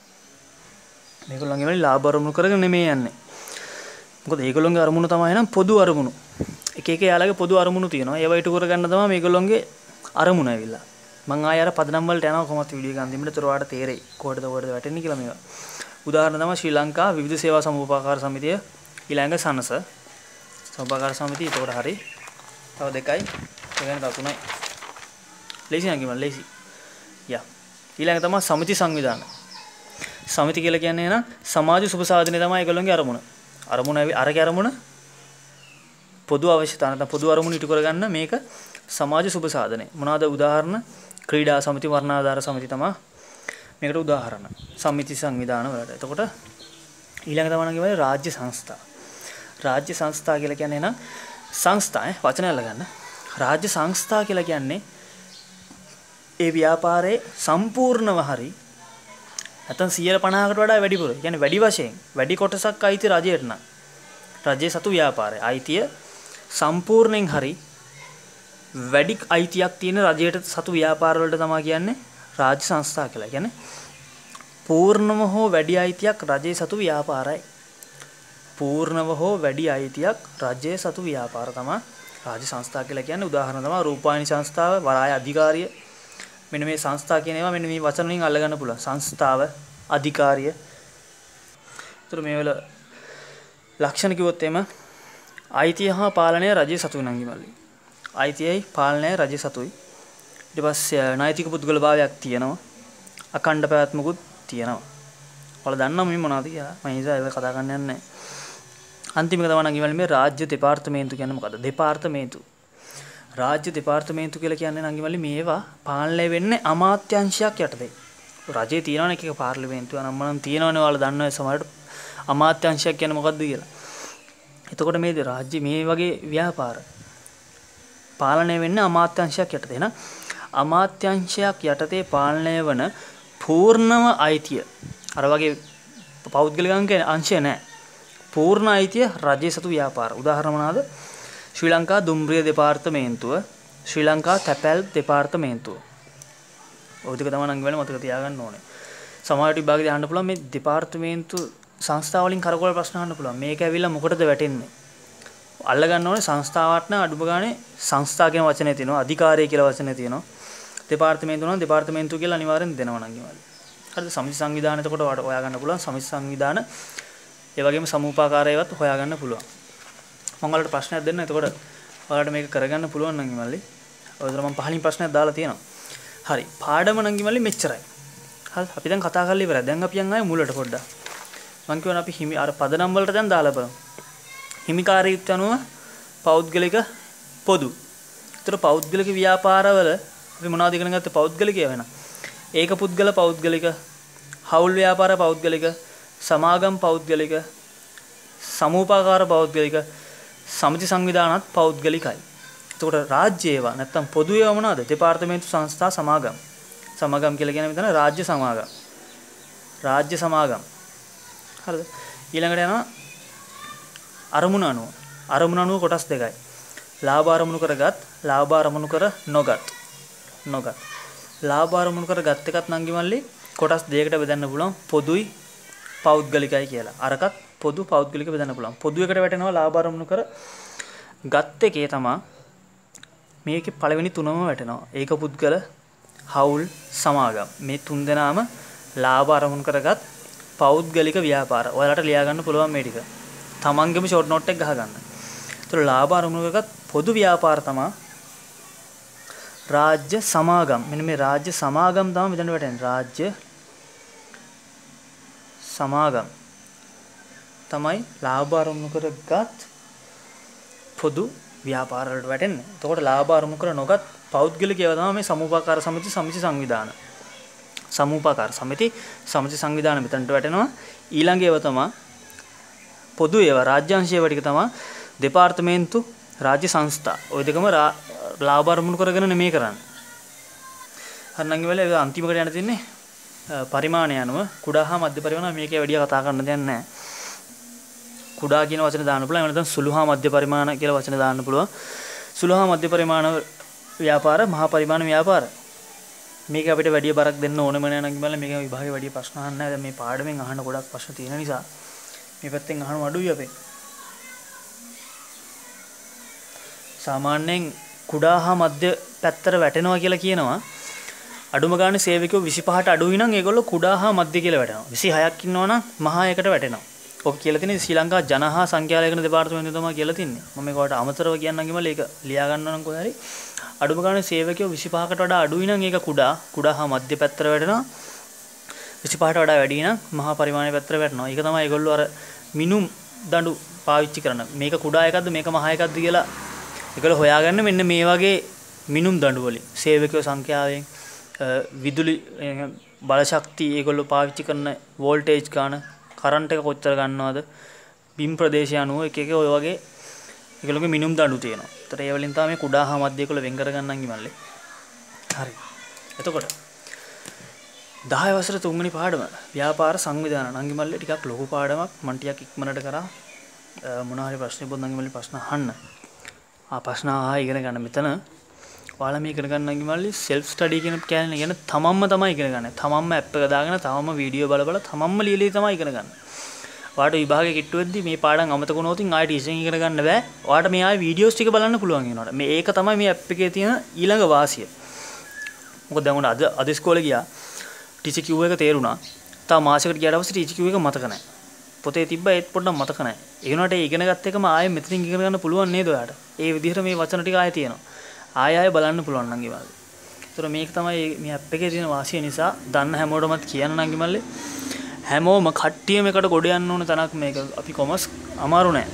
මේගොල්ලන්ගේ වෙලේ ලාභ අරමුණු කරගෙන නෙමෙයි යන්නේ. මොකද ඒගොල්ලන්ගේ අරමුණු තමයි නම් පොදු අරමුණු. එක එක යාළගේ පොදු අරමුණු තියෙනවා. ඒවා ඉටු කරගන්න තමයි මේගොල්ලන්ගේ අරමුණ ඇවිල්ලා. මම ආය අර පදනම් වලට යනවා කොහොමද වීඩියෝ එක අන්තිමට තොර ඔයාලට තේරෙයි. කොහෙද කොහෙද වැටෙන්නේ කියලා මේවා. උදාහරණ තමයි ශ්‍රී ලංකා විවිධ සේවා සමූපාකාර සමිතිය ඊළඟ සනස සමූපාකාර සමිතිය. ඒකට හරි. තව දෙකයි. එගෙන තව තුනයි. ලේසි නංගි මම ලේසි. යා. ඊළඟ තමයි සමිති සංවිධාන. සමිති කියලා කියන්නේ නම් සමාජ සුබ සාධනය තමයි ඒගොල්ලන්ගේ අරමුණ. අරමුණ අරගේ අරමුණ පොදු අවශ්‍යතාව නැත්නම් පොදු අරමුණ ඉටු කරගන්න මේක සමාජ සුබ සාධනය. මොනවාද උදාහරණ? ක්‍රීඩා සමිති, වර්ණාධාර සමිති තමයි මේකට උදාහරණ. සමිති සංවිධාන වලට. එතකොට ඊළඟ තමයි කියවනේ රාජ්‍ය සංස්ථා. රාජ්‍ය සංස්ථා කියලා කියන්නේ නම් සංස්ථා ඈ වචනය අල්ලගන්න. රාජ්‍ය සංස්ථා කියලා කියන්නේ ඒ ව්‍යාපාරයේ සම්පූර්ණව හරි නැත්නම් සියයට පනහකට වඩා වැඩිපුර. කියන්නේ වැඩි වශයෙන් වැඩි කොටසක් අයිති රජයට නම්. රජයේ සතු ව්‍යාපාරය අයිතිය සම්පූර්ණයෙන් හරි වැඩි අයිතියක් තියෙන රජයට සතු ව්‍යාපාර වලට තමයි කියන්නේ රාජ්‍ය සංස්ථා කියලා. කියන්නේ පූර්ණව හෝ වැඩි අයිතියක් රජයේ සතු ව්‍යාපාරයි. පූර්ණව හෝ වැඩි අයිතියක් රජයේ සතු ව්‍යාපාර තමයි රාජ්‍ය සංස්ථා කියලා කියන්නේ. උදාහරණ තමයි රූපවාහිනී සංස්ථාව, වරාය අධිකාරිය. මෙන්න මේ සංස්ථා කියන ඒවා මෙන්න මේ වචන වලින් අල්ලගන්න පුළුවන්. සංස්ථාව, අධිකාරිය. ඒතර මේ වල ලක්ෂණ කිව්වොත් එම අයිතිය හා පාලනය රජයේ සතුයි නංගි මල්ලි. අයිතියයි පාලනය රජයේ සතුයි. ඊට පස්සේ නෛතික පුද්ගල භාවයක් තියෙනවා. අඛණ්ඩ පැවැත්මකුත් තියෙනවා. ඔයාලා දන්නවා මේ මොනවද කියලා. මම ඒ නිසා ඒක කතා කරන්න යන්නේ නැහැ. අන්තිම එක තමයි නංගි මල්ලි මේ රාජ්‍ය දෙපාර්තමේන්තු කියන්නේ මොකද්ද? දෙපාර්තමේන්තු. රාජ්‍ය දෙපාර්තමේන්තු කියලා කියන්නේ නංගි මල්ලි මේවා පාලනය වෙන්නේ අමාත්‍යාංශයක් යටතේ. රජයේ තියෙනවනේ එක එක පාර්ලිමේන්තුව නම් මනම් තියෙනවනේ ඔයාලා දන්නවා සමහරට අමාත්‍යාංශයක් කියන්නේ මොකද්ද කියලා. එතකොට මේ රාජ්‍ය මේ වගේ ව්‍යාපාර පාලනය වෙන්නේ අමාත්‍යාංශයක් යටතේ න ะ අමාත්‍යාංශයක් යටතේ පාලනය වන පූර්ණම අයිතිය අර වගේ පෞද්ගලික අංශය නැහැ. පූර්ණ අයිතිය රජයේ සතු ව්‍යාපාර. උදාහරණ මොනවාද? ශ්‍රී ලංකා දුම්රිය දෙපාර්තමේන්තුව, ශ්‍රී ලංකා තැපැල් දෙපාර්තමේන්තුව. ඔය ටික තමයි නම් වෙන්නේ මතක තියාගන්න ඕනේ. සමහරවිට විභාගෙදී අහන්න පුළුවන් මේ දෙපාර්තමේන්තු සංස්ථා වලින් කරකවල ප්‍රශ්න අහන්න පුළුවන්. මේක ඇවිල්ලා මොකටද වැටෙන්නේ? අල්ල ගන්න ඕනේ සංස්ථාවට නම් අඩුම ගානේ සංස්ථා කියන වචනේ තියෙනවා, අධිකාරිය කියලා වචනේ තියෙනවා. දෙපාර්තමේන්තු නම් දෙපාර්තමේන්තු කියලා අනිවාර්යෙන් දෙනවා නම් ඉවරයි. හරිද? සමිති සංවිධාන එතකොට හොයා ගන්න පුළුවන්. සමිති සංවිධාන ඒ වගේම සමූපාකාරයවත් හොයා ගන්න පුළුවන්. මම ඔයාලට ප්‍රශ්නයක් දෙන්න. එතකොට ඔයාලට මේක කරගන්න පුළුවන් නම් ඉමල්ලි. ඔය විතර මම පහලින් ප්‍රශ්නයක් දාලා තියෙනවා. හරි. පාඩම නම් කිව්වලි මෙච්චරයි. හරි. අපි දැන් කතා කරලා ඉවරයි. දැන් අපි යන් ආයේ මුලට පොඩ්ඩක්. මම කියවන අපි හිමි අර පදනම් වලට දැන් දාලා බලමු. හිමිකාරීත්වය අනුව පෞද්ගලික පොදු. ඒතර පෞද්ගලික ව්‍යාපාරවල අපි මොනවද ඉගෙන ගත්තේ පෞද්ගලික වෙන. ඒක පුද්ගල පෞද්ගලික, හවුල් ව්‍යාපාර පෞද්ගලික, සමාගම් පෞද්ගලික, සමූපාකාර පෞද්ගලික, සමිති සංවිධානත් පෞද්ගලිකයි. එතකොට රාජ්‍ය ඒවා නැත්තම් පොදු ඒවා මොනවද? දෙපාර්තමේන්තු සංස්ථා සමාගම්. සමාගම් කියලා කියන මෙතන රාජ්‍ය සමාගම්. රාජ්‍ය සමාගම්. හරිද? ඊළඟට යනවා අරමුණ අනුව. අරමුණ අනුව කොටස් දෙකයි. ලාභ අරමුණු කරගත්, ලාභ අරමුණු කර නොගත්. නොගත්. ලාභ අරමුණු කරගත් එකත් නංගි මල්ලි කොටස් දෙකකට බෙදන්න පුළුවන්. පොදුයි පෞද්ගලිකයි කියලා. අරකට පොදු පෞද්ගලික බෙදන්න පුළුවන්. පොදු එකට වැටෙනවා ලාභ අරමුණු කර ගත් එකේ තමයි මේකේ පළවෙනි තුනම වැටෙනවා. ඒක පුද්ගල, හවුල්, සමාගම්. මේ තුන් දෙනාම ලාභ අරමුණු කරගත් පෞද්ගලික ව්‍යාපාර. ඔයාලට ලියා ගන්න පුළුවන් මේ ටික. තමන්ගේම ෂෝට් නෝට් එක ගහ ගන්න. ඒතර ලාභ අරමුණු කරගත් පොදු ව්‍යාපාර තමයි රාජ්‍ය සමාගම්. මෙන්න මේ රාජ්‍ය සමාගම් තමයි මෙතන වැටෙන්නේ. රාජ්‍ය සමාගම් තමයි ලාභ අරමුණු කරගත් පොදු ව්‍යාපාර වලට වැටෙන්නේ. එතකොට ලාභ අරමුණු කර නොගත් පෞද්ගලික ඒවා තමයි මේ සමූපාකාර සමිති, සමිති සංවිධාන. සමූපාකාර සමිති, සමිති සංවිධාන මෙතනට වැටෙනවා. ඊළඟ ඒවා තමයි පොදු ඒවා රාජ්‍යාංශ ඒවා ටික තමයි දෙපාර්තමේන්තු, රාජ්‍ය සංස්ථා. ওই දෙකම ලාභ අරමුණු කරගෙන නෙමෙයි කරන්නේ. හරි නම් ඉවල ඒක අන්තිමකට යන තින්නේ පරිමාණය අනුව කුඩා හා මධ්‍ය පරිමාණ මේකේ වැඩි කතා කරන්න දෙයක් නැහැ. කුඩා කියන වචන දාන්න පුළුවන්. එහෙම නැත්නම් සුළු හා මධ්‍ය පරිමාණ කියලා වචන දාන්න පුළුවන්. සුළු හා මධ්‍ය පරිමාණ ව්‍යාපාර, මහා පරිමාණ ව්‍යාපාර. මේක අපිට වැඩි බරක් දෙන්න ඕනෙම නෑ නම් කිව්වල මේක විභාගේ වැඩි ප්‍රශ්න අහන්න නැහැ. දැන් මේ පාඩමෙන් අහන්න ගොඩක් ප්‍රශ්න තියෙන නිසා මේ පැත්තෙන් අහන්න අඩුයි අපේ. සාමාන්‍යයෙන් කුඩා හා මධ්‍ය පැත්තට වැටෙනවා කියලා කියනවා. අඩුම ගානේ සේවකයෝ විසිපහට අඩුයි නම් ඒගොල්ලෝ කුඩා හා මධ්‍ය කියලා වැටෙනවා. විසිහයක් ඉන්නවා නම් මහා එකට වැටෙනවා. ඔක කියලා තියෙන්නේ ශ්‍රී ලංකා ජන හා සංඛ්‍යාලේඛන දෙපාර්තමේන්තුව තමයි කියලා තින්නේ. මම මේක ඔයාලට අමතරව කියන්නම් කිව්වල ඒක ලියා ගන්න නම් කොහේ හරි අඩුම ගානේ සේවකයෝ විසිපහකට වඩා අඩුයි නම් ඒක කුඩා, කුඩා හා මධ්‍ය පැත්තට වැටෙනවා. විසිපහට වඩා වැඩි නම් මහා පරිමාණයේ පැත්තට වැටෙනවා. ඒක තමයි ඒගොල්ලෝ අර මිනුම් දඬු පාවිච්චි කරන. මේක කුඩා එකක්ද මේක මහා එකක්ද කියලා ඒගොල්ලෝ හොයාගන්න මෙන්න මේ වගේ මිනුම් දඬු වලින්. සේවකයෝ සංඛ්‍යාවෙන්, විදුලි බල ශක්තිය ඒගොල්ලෝ පාවිච්චි කරන වෝල්ටේජ් ගාන, කරන්ට් එක කොච්චර ගන්නවද, බිම් ප්‍රදේශය අනුව එක එක ඔය වගේ ඒගොල්ලෝගේ මිනුම් දඬු තියෙනවා. ඒතර ඒ වලින් තමයි මේ කුඩා හා මධ්‍ය ඒගොල්ලෝ වෙන් කර ගන්නන් ඉමල්ලේ. හරි. එතකොට දහය වසර තුන්වෙනි පාඩම ව්‍යාපාර සංවිධාන නංගිමල්ලේ ටිකක් ලොකු පාඩමක්. මම ටිකක් ඉක්මනට කරා. මොනවා හරි ප්‍රශ්න පොත් නංගිමල්ලේ ප්‍රශ්න අහන්න. ආ ප්‍රශ්න ආ ඉගෙන ගන්න මෙතන. ඔයාලා මේ ඉගෙන ගන්න නංගිමල්ලේ self study කියන කියන්නේ කියන්නේ තමන්ම තමයි ඉගෙන ගන්න. තමන්ම app එක දාගෙන තමන්ම වීඩියෝ බල බල තමන්ම ලියලි තමයි ඉගෙන ගන්න. ඔයාලට විභාගේ කිට්ටු වෙද්දි මේ පාඩම් අමතක වුණොත් ආයෙ ටීචරින් ඉගෙන ගන්න බෑ. ඔයාලට මේ ආයෙ වීඩියෝස් ටික බලන්න පුළුවන් වෙනවා. මේ ඒක තමයි මේ app එකේ තියෙන ඊළඟ වාසිය. මොකද දැන් උන අද අද ඉස්කෝලේ ගියා. ටීචර් කිව්ව එක තේරුණා. තාම මාසෙකට ගියාට පස්සේ ටීචර් කිව්ව එක මතක නැහැ. පොතේ තිබ්බා ඒත් පොඩ්ඩක් මතක නැහැ. ඒ වුණාට ඒ ඉගෙන ගත්ත එකම ආයෙ මෙතනින් ඉගෙන ගන්න පුළුවන් නේද ඔයාලට? ඒ විදිහට මේ වචන ටික ආයෙ තියෙනවා. ආයෙ ආයෙ බලන්න පුළුවන් නම් ඊවල. ඒතර මේක තමයි මේ app එකේ තියෙන වාසිය නිසා දන්න හැමෝටමත් කියන්න නම් ඊමල්ලේ. හැමෝම කට්ටියම එකට ගොඩ යන්න ඕන තනක් මේක. අපි කොමර්ස් අමාරු නෑ.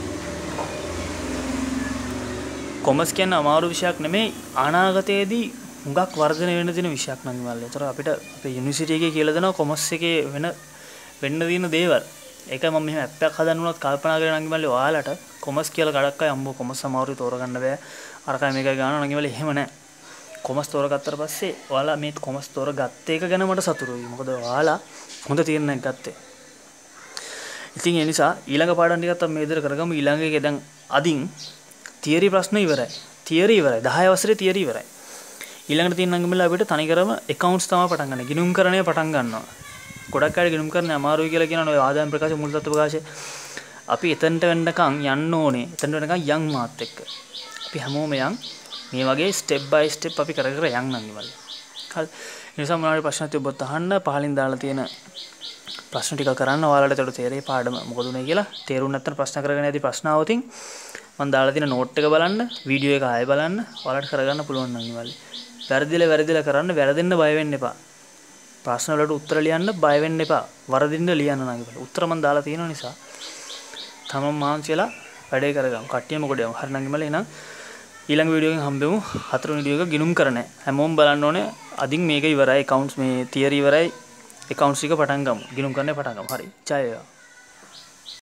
කොමර්ස් කියන්නේ අමාරු විෂයක් නෙමෙයි. අනාගතයේදී හුඟක් වර්ධනය වෙන්න තියෙන විෂයක් නම් ඊමල්ලේ. ඒතර අපිට අපේ යුනිවර්සිටි එකේ කියලා දෙනවා කොමර්ස් එකේ වෙන වෙන්න තියෙන දේවල්. ඒක මම මෙහෙම app එකක් හදන්න උනත් කල්පනා කරලා නම් ඊමල්ලේ ඔයාලට කොමර්ස් කියලා ගඩක් අය අම්බෝ කොමර්ස් අමාරුයි තෝරගන්න බෑ. අරකයි මේකයි ගන්න නම් ඊමල්ලේ එහෙම නෑ. කොමර්ස් තෝරගත්තට පස්සේ ඔයාලා මේ කොමර්ස් තෝරගත්ත එක ගැන මට සතුටුයි. මොකද ඔයාලා හොඳ තීරණයක් ගත්තේ. ඉතින් ඒ නිසා ඊළඟ පාඩම් ටිකත් අපි මේ විදිහට කරගමු. ඊළඟ එකේ දැන් අදින් තියරි ප්‍රශ්න ඉවරයි. තියරි ඉවරයි. දහය වසරේ තියරි ඉවරයි. ඊළඟට තියෙන අංගමල අපිට තනිකරම accounts තමයි පටන් ගන්න. ගිණුම්කරණය පටන් ගන්නවා. ගොඩක් අය ගිණුම්කරණය අමාරුයි කියලා කියනවා. ඔය ආදායම් ප්‍රකාශ මුල් තත්ත්ව ප්‍රකාශය. අපි එතනට වෙන්නකම් යන්න ඕනේ. එතනට වෙනකම් යන් මාත් එක්ක. අපි හැමෝම යන් මේ වගේ step by step අපි කර කර යන් නම් ඉවල්. හරි. ඒ නිසා මොනවාරි ප්‍රශ්න තිබ්බොත් අහන්න. පහලින් දාලා තියෙන ප්‍රශ්න ටික කරන්න. ඔයාලට ඒකට තේරෙයි පාඩම මොකද උනේ කියලා. තේරුම් නැත්නම් ප්‍රශ්න කරගෙන යදී ප්‍රශ්න આવතින් මම දාලා තියෙන නෝට් එක බලන්න, වීඩියෝ එක ආයෙ බලන්න. ඔයාලට කරගන්න පුළුවන් නම් ඉවල්ලි. වැරදිලා වැරදිලා කරන්න, වැරදෙන්න බය වෙන්න එපා. ප්‍රශ්න වලට උත්තර ලියන්න බය වෙන්න එපා. වරදින්න ලියන්න නම් ඉවල්ලි. උත්තර මම දාලා තියෙන නිසා තමන් මහන්සියලා වැඩේ කරගමු. කට්ටියම කොට යමු. හරි නම් ඉමල එහෙනම් ඊළඟ වීඩියෝ එකෙන් හම්බෙමු. හතර වීඩියෝ එක ගිනුම් කරන්නේ. හැමෝම බලන්න ඕනේ. අදින් මේක ඉවරයි. accounts මේ theory ඉවරයි. accounts එක පටන් ගමු. ගිනුම් කරන්න පටන් ගමු. හරි. ජය වේවා.